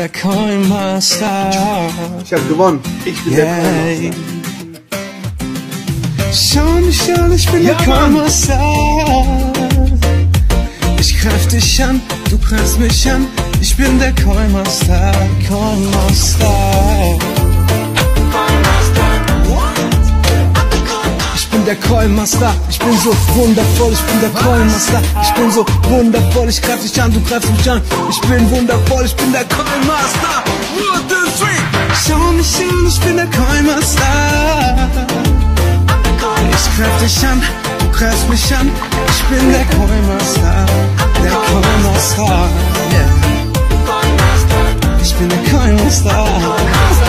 der Coinmaster. Ich hab gewonnen. Ich bin der Coinmaster. Schau mich an, ich bin der Coinmaster. Ich greif dich an, du greifst mich an. Ich bin der Coinmaster, Coinmaster. Ich bin der Coinmaster, ich bin so wundervoll, ich bin der Coinmaster. Ich bin so wundervoll, ich greif dich an, du greifst mich an. Ich bin wundervoll, ich bin der Coinmaster. 1, 2, 3. Schau mich an, ich bin der Coinmaster. Ich greif dich an, du greifst mich an. Ich bin der Coinmaster, der Coinmaster. Yeah. Ich bin der Coinmaster.